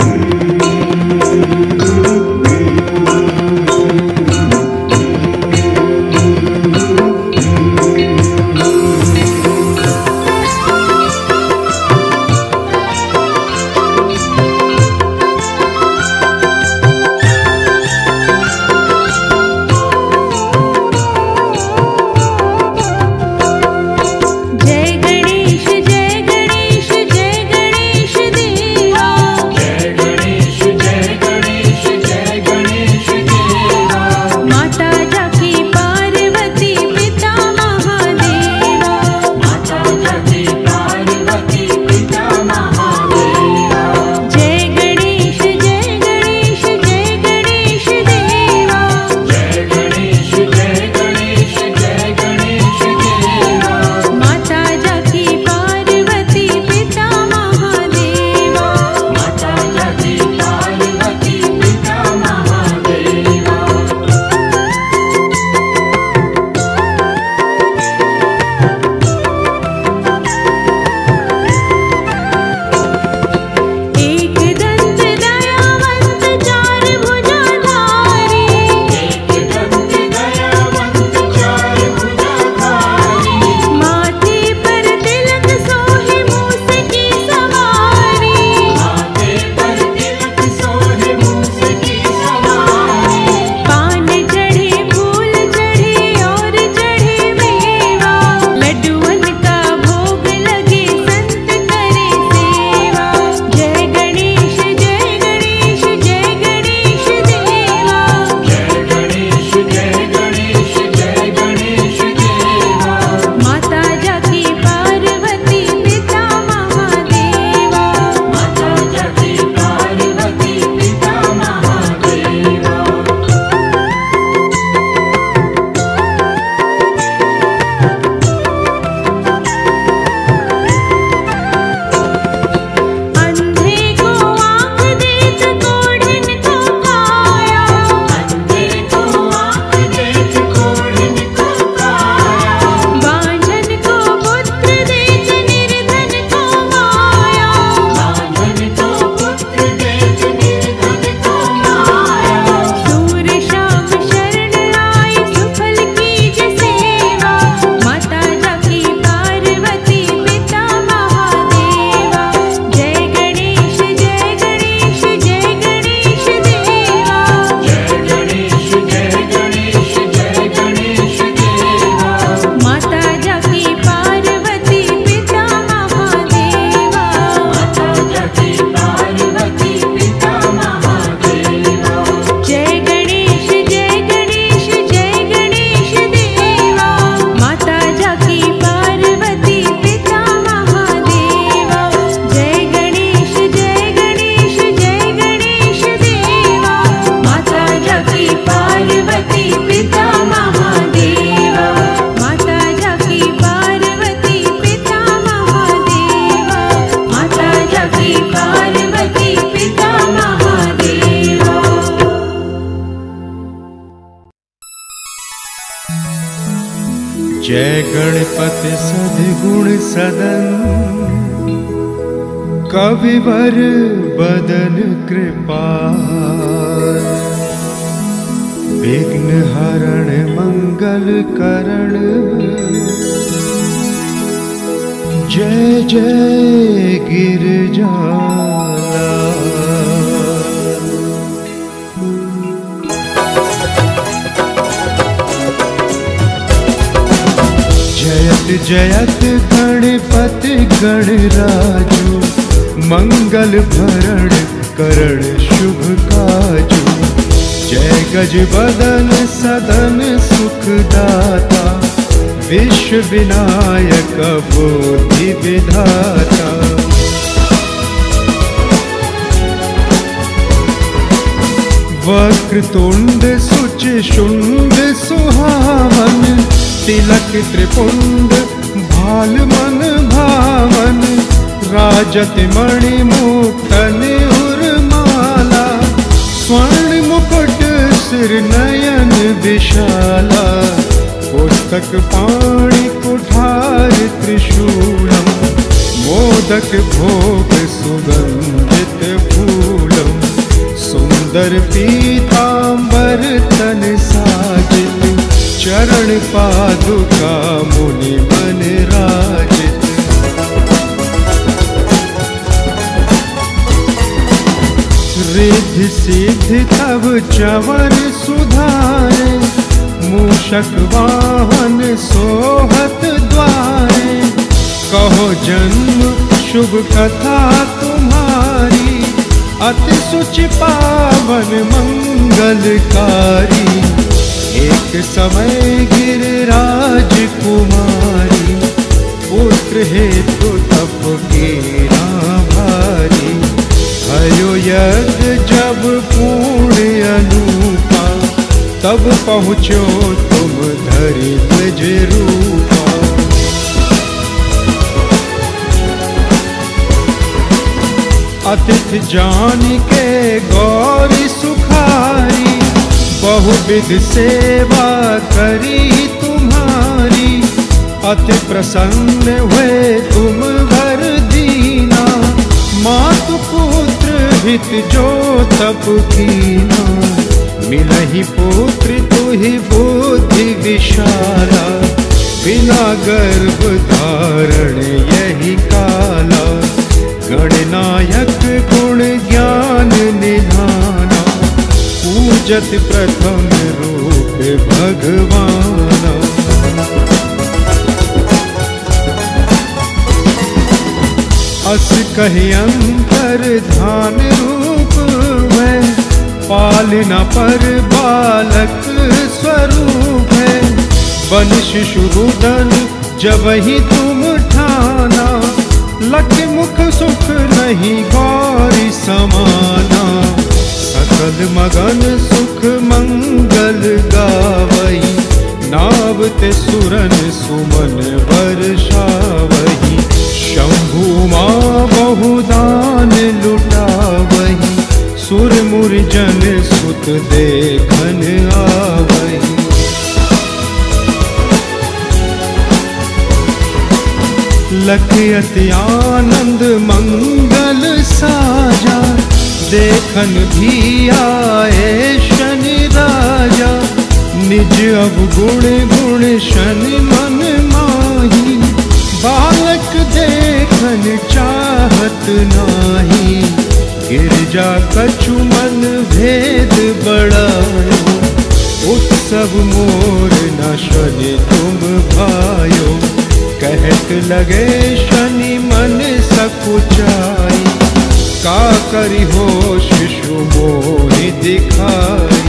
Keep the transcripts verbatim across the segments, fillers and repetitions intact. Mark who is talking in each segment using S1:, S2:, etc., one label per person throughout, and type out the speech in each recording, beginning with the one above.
S1: जय गणपति सद्गुण सदन, कविवर बदन कृपाल, विघ्न हरण मंगल करण। जय जय गिरजाला। जयत जयत गणपति गणराजु, मंगल भरण करण शुभ काजु। जय गज बदन सदन सुखदाता, विश्व विनायक बुद्धि विधाता। वक्रतुंड सुचि शुंड सुहावन, तिलक त्रिपुंड भाल मन भावन। राजत मणि मुक्तन उर्माला, स्वर्ण मुकुट सिर नयन विशाला। पुस्तक पाणि कुठार त्रिशूलम, मोदक भोग सुगंधित फूलम। सुंदर पीतांबर तन साजित, चरण पादुका मुनि मन राजित। रिद्धि सिद्धि तब चवन सुधारे, मूषक वाहन सोहत द्वारे। कहो जन्म शुभ कथा तुम्हारी, अति सुचि पावन मंगलकारी। एक समय गिरिराज कुमारी, पुत्र हेतु तप कीना भारी। भयो यज्ञ जब पूर्ण अनूपा, तब पहुँचो तुम धरि द्विज रूपा। अतिथि जान के गौरी सुखारी, बहुविध सेवा करी तुम्हारी। अति प्रसन्न हुए तुम वर दीना, मातु पुत्र हित जो तप कीना। मिलहि पुत्र तुहि बुद्धि विशाला, बिना गर्भ धारण यही काला। गणनायक गुण ज्ञान निधाना, पूजत प्रथम रूप भगवाना। अस कहि अंतर ध्यान रूप में, पालना पर बालक स्वरूप है। बन शिशु रुदन जब ही तुम ठाना, लख मुख सुख नहीं गौरी समाना। सकल मगन सुख मंगल गावई, नावते सुरन सुमन वर्षावही। शंभु माँ बहुदान लुटावही, सुर मुर जन सुत देखन आवही। लख अति आनंद मंगल साजा, देखन भी आए शनि राजा। निज अवगुण गुण शनि मन माही, बालक देखन चाहत नाही। गिरजा कछु मन भेद बढ़ायो, उत्सव मोर न शनि तुम भायो। कहत लगे शनि मन सकुचाई, का करी हो शिशु मोहि दिखाई।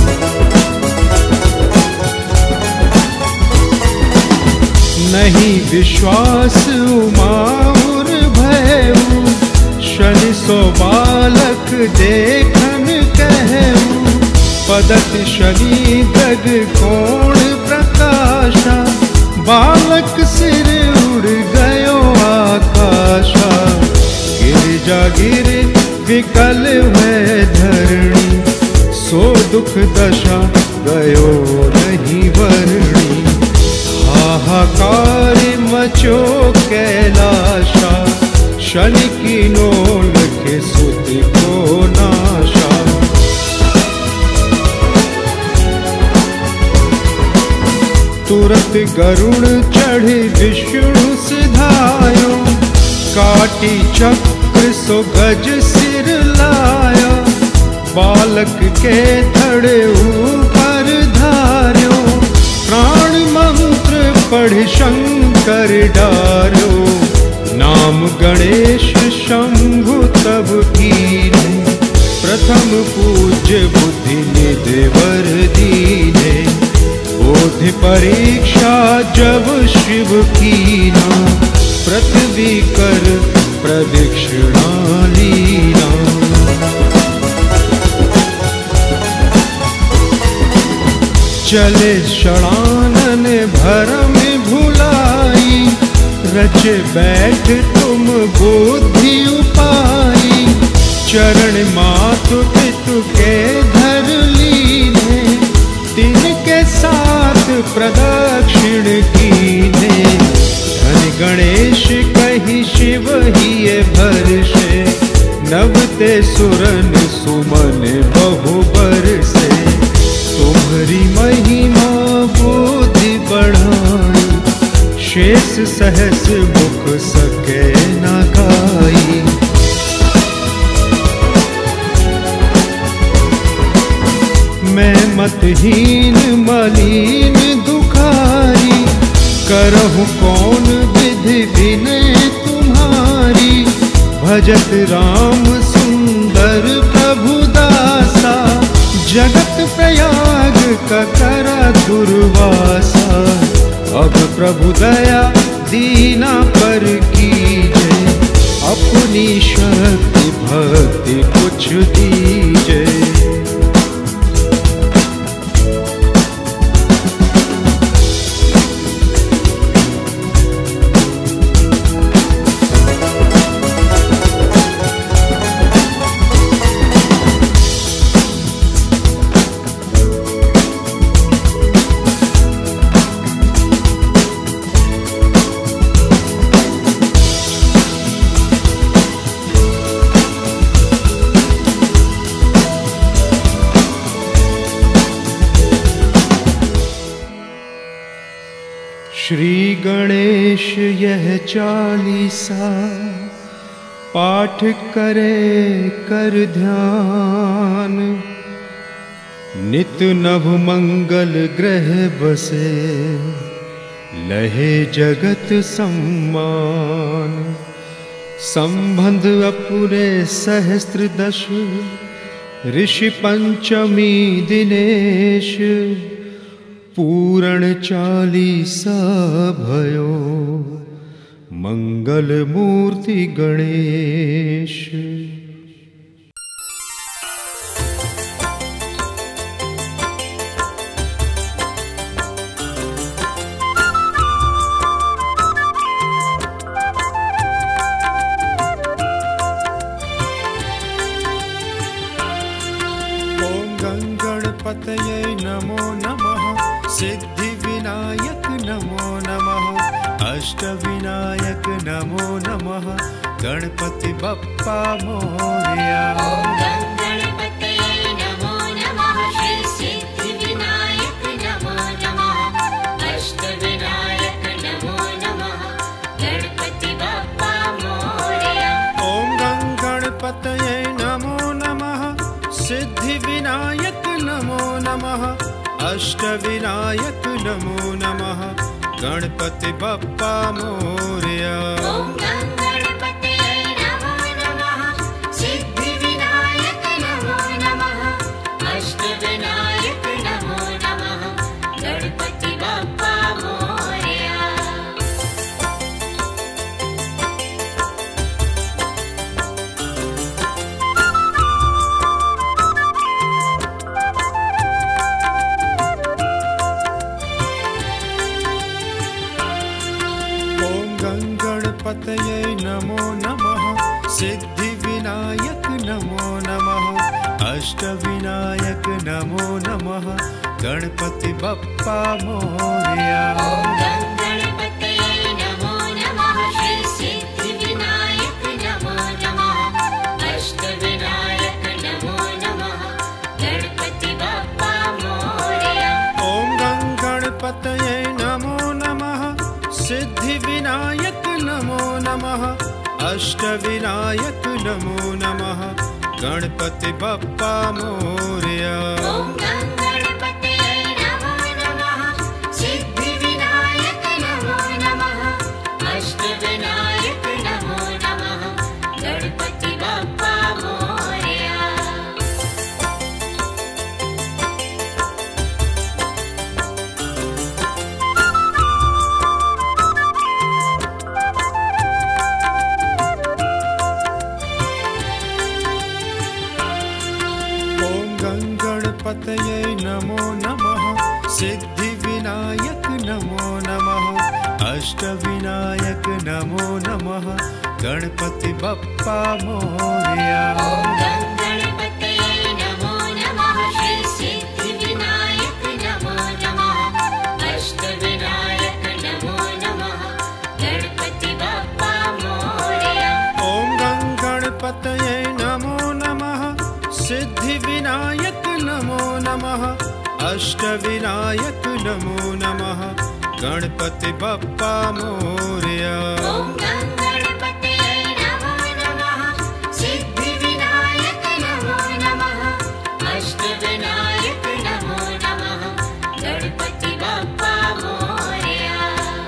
S1: नहीं विश्वास उमाउर भयऊ, शनि सो बालक देखन कहऊ। पदत शनि जग कोण प्रकाशा, बालक सिर उड़ गयो आकाशा। गिरिजा गिर विकल है धरणी, सो दुख दशा गयो नहीं वर्णी। हाहाकार मचो कैलाशा, शनि की नो लखे सुत को नाशा। तुरत गरुड़ चढ़ विष्णु सिधायो, काटी चक्र सो गज सिर लाया। बालक के धड़े ऊपर धार्यो, प्राण मंत्र पढ़ शंकर डारो। नाम गणेश शंभु तब कीने, प्रथम पूज्य बुद्धि निधि वर दीने। बोधि परीक्षा जब शिव कीना, पृथ्वी कर प्रदक्षिणा लीना। चले षडानन भरम भुलाई, रचे बैठ तुम बुद्धि उपाई। चरण मातु पितु के धर लीने, तिनके साथ प्रदक्षिण कीने। धन गणेश कहि शिव ही भरषे, नवते सुरन सुमन बहु बरसे। तुम्हारी महिमा बुद्धि बढ़ाई, शेष सहस मुख सके न गाई। मैं मतहीन मलिन दुखारी, करहु कौन विधि विनय तुम्हारी। भजत राम सुंदर प्रभु दासा, जगत प्रयाग का करा दुर्वासा। अब प्रभु दया दीना पर कीजे, अपनी शक्ति भक्ति कुछ दीजे। श्री गणेश यह चालीसा, पाठ करे कर ध्यान। नित नभ मंगल ग्रह बसे, लहे जगत सम्मान। संबंध अपने सहस्त्र दश, ऋषि पंचमी दिनेश। पूर्ण चालीसा भयो, मंगल मूर्ति गणेश। ओम गंगणपतये नमो नमः, सिद्धि विनायक नमो नमः। अष्ट विनायक नमो नमः, गणपति बप्पा मोरया।
S2: ओम गणपतये नमो नमः, श्री सिद्धि विनायक नमो नमः। अष्ट विनायक नमो नमः, गणपति बप्पा मोरया।
S1: ओम गणपतये नमो नमः, सिद्धि विनायक नमो नमः। अष्ट विनायक नमो नमः, गणपति बप्पा मोरया।
S2: ओम गणपतये नमो नमः, सिद्धि विनायक नमो नमः। अष्ट विनायक नमो नमः, गणपति बप्पा मोरया।
S1: गणपतये नमो नमः, सिद्धि विनायक नमो नमः। अष्ट विनायक नमो नमः, गणपति बप्पा मोरया।
S2: ओम गणपतये नमो नमः, श्री सिद्धि विनायक नमो नमः। अष्ट विनायक नमो नमः, गणपति बप्पा मोरया।
S1: ओम गणपतये नमो नमः, सिद्धि विनायक नमो नमः। अष्ट विनायक नमो नमः, गणपति बप्पा मोरया।
S2: ओम गणपतये नमो नमः, सिद्धि विनायक नमो नमः। अष्ट विनायक नमो नमः, गणपति बप्पा मोरया।
S1: गणपतये नमो नमः, सिद्धि विनायक नमो नमः। अष्ट विनायक नमो नमः, गणपति बप्पा मोरया।
S2: ओम गणपतये नमो नमः, श्री सिद्धि विनायक नमो नमः। अष्ट विनायक नमो नमः, गणपति बप्पा मोरया।
S1: ओम गणपतये सिद्धिविनायक नमो नमः अष्टविनायक नमो नमः गणपति बप्पा मोरया।
S2: ॐ गणपतये नमो नमः सिद्धिविनायक नमो नमः अष्टविनायक नमो नमः गणपति बप्पा मोरया।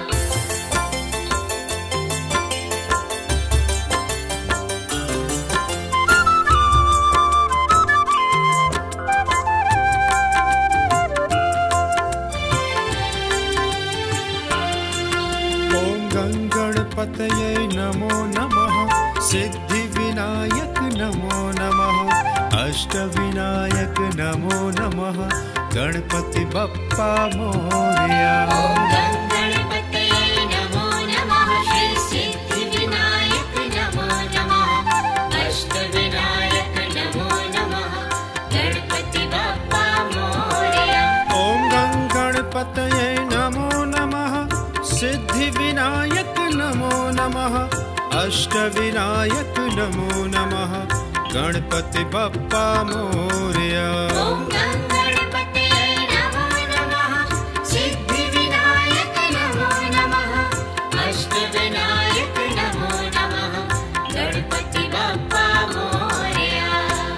S1: गणपतये नमो नमः सिद्धिविनायक नमो नमः अष्टविनायक नमो नमः गणपति बप्पा मोरया।
S2: ॐ गणपतये नमो नमः श्री सिद्धिविनायक नमो नमः अष्टविनायक नमो नमः गणपति बप्पा मोरया।
S1: ॐ गणपतये नमो नमः सिद्धिविनायक नमो नमः अष्टविनायक नमो नमः गणपति बप्पा मोरया।
S2: ॐ गणपतये नमो नमः सिद्धिविनायक नमो नमः अष्टविनायक नमो नमः गणपति बप्पा मोरया।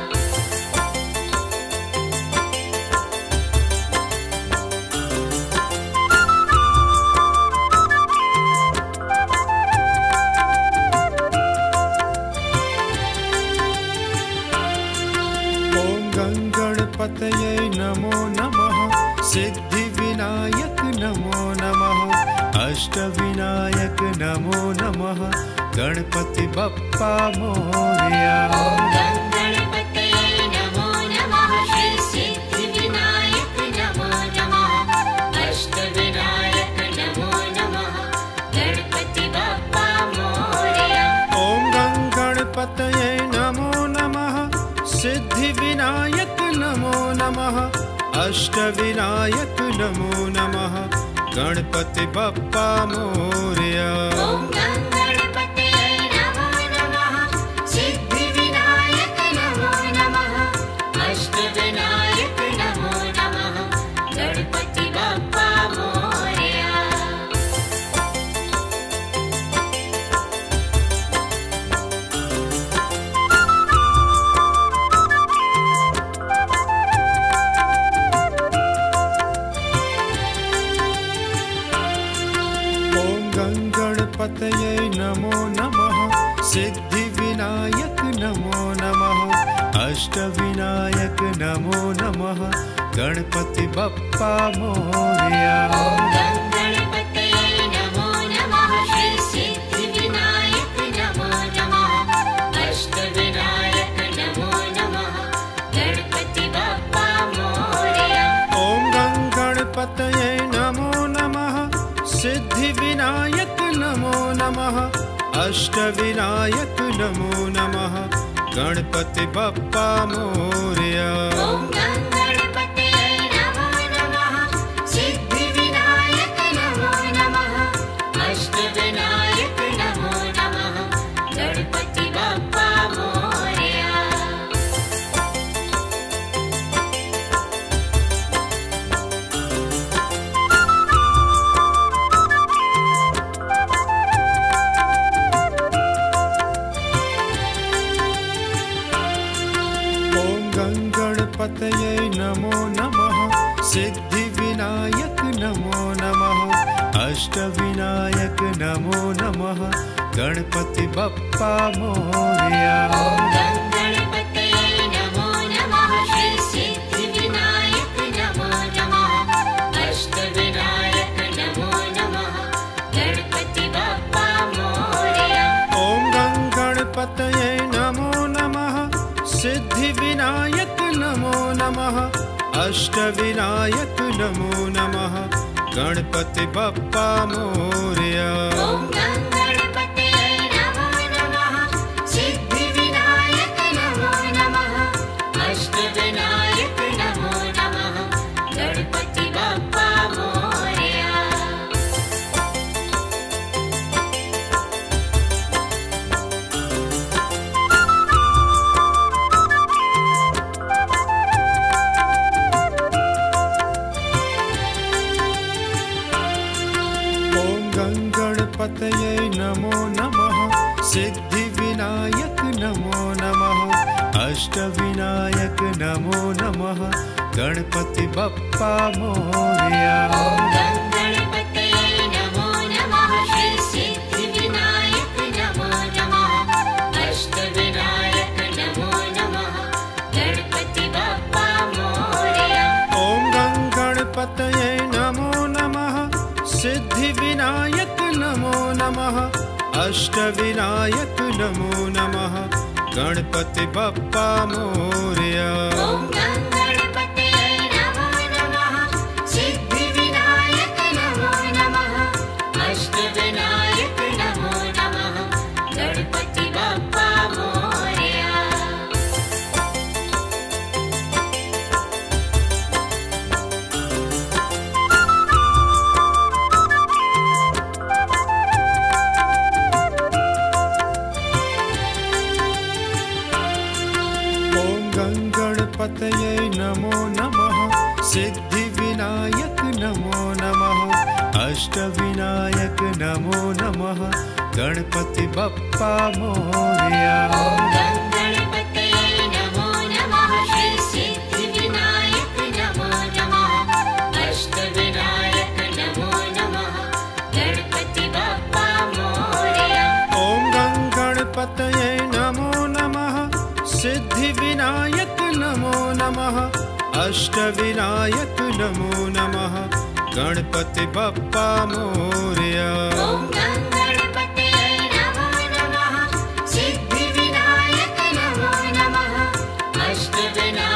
S1: गणपतये नमो नमः सिद्धिविनायक नमो नमः अष्टविनायक नमो नमः गणपति बप्पा मोरया।
S2: ॐ गणपतये नमो नमः श्री सिद्धिविनायक नमो नमः अष्टविनायक नमो नमः गणपति बप्पा मोरया।
S1: ॐ गणपतये नमो नमः सिद्धिविनायक नमो नमः अष्टविनायक नमो नमः गणपति बप्पा मोरया।
S2: ॐ गणपतये नमो नमः सिद्धिविनायक नमो नमः अष्टविनायक नमो नमः गणपति बप्पा मोरया।
S1: गणपतये नमो नमः सिद्धिविनायक नमो नमः अष्टविनायक नमो नमः गणपति बप्पा मोरया।
S2: ॐ गणपतये नमो नमः श्री सिद्धिविनायक नमो नमः अष्टविनायक नमो नमः गणपति बप्पा मोरया।
S1: ॐ गणपतये नमो नमः सिद्धिविनायक नमो नमः अष्टविनायक नमो नमः गणपति बप्पा मोरया।
S2: ॐ गणपतये नमो नमः सिद्धिविनायक नमो नमः अष्टविनायक नमो नमः गणपति बप्पा मोरया।
S1: गणपतये नमो नमः सिद्धिविनायक नमो नमः अष्टविनायक नमो नमः गणपति बप्पा मोरया।
S2: ॐ गणपतये नमो नमः श्री सिद्धिविनायक नमो नमः अष्टविनायक नमो नमः गणपति बप्पा मोरया।
S1: ॐ गणपतये नमो नमः सिद्धिविनायक नमो नमः अष्टविनायक नमो नमः गणपति बप्पा मोरया।
S2: ॐ गणपतये नमो नमः सिद्धिविनायक नमो नमः अष्टविनायक नमो नमः गणपति बप्पा मोरया।
S1: अष्टविनायक नमो नमः गणपति बप्पा मोरया।
S2: ॐ गं गणपतये नमो नमः श्री सिद्धिविनायक नमो नमः अष्टविनायक नमो नमः गणपति बप्पा मोरया।
S1: ॐ गं गणपतये नमो नमः सिद्धिविनायक नमो नमः अष्टविनायक नमो नमः गणपति बप्पा मोरया।
S2: ॐ गं गणपतये नमो नमः सिद्धिविनायक नमो नमः अष्टविनायक नमो नमः गणपति बप्पा मोरया।
S1: गणपतये नमो नमः सिद्धिविनायक नमो नमः अष्टविनायक नमो नमः गणपति बप्पा मोरया।
S2: ॐ गं गणपतये नमो नमः श्री सिद्धिविनायक नमो नमः अष्टविनायक नमो नमः गणपति बप्पा मोरया।
S1: ॐ गं गणपतये नमो नमः सिद्धिविनायक नमो नमः अष्टविनायक नमो नमः गणपति बप्पा मोरया।
S2: ॐ गं गणपतये नमो नमः सिद्धिविनायक नमो नमः अष्टविनायक